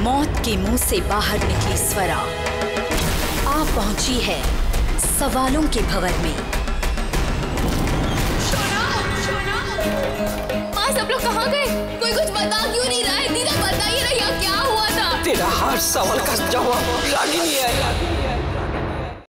मौत के मुंह से बाहर निकली स्वरा आ पहुंची है सवालों के भंवर में। माँ, सब लोग कहाँ गए? कोई कुछ बता क्यों नहीं रहा है? दीदा बताइए ना, यहाँ क्या हुआ था? तेरा हर सवाल का जवाब रागिनी है।